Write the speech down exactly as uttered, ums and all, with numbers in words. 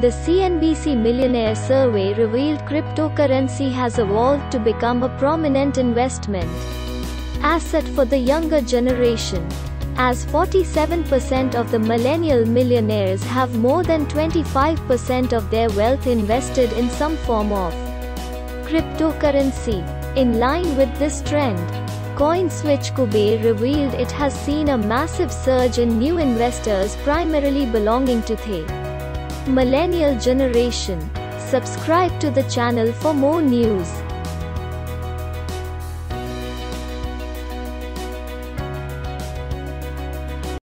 The C N B C Millionaire Survey revealed cryptocurrency has evolved to become a prominent investment asset for the younger generation, as forty-seven percent of the millennial millionaires have more than twenty-five percent of their wealth invested in some form of cryptocurrency. In line with this trend, CoinSwitch Kuber revealed it has seen a massive surge in new investors primarily belonging to the millennial generation. Subscribe to the channel for more news.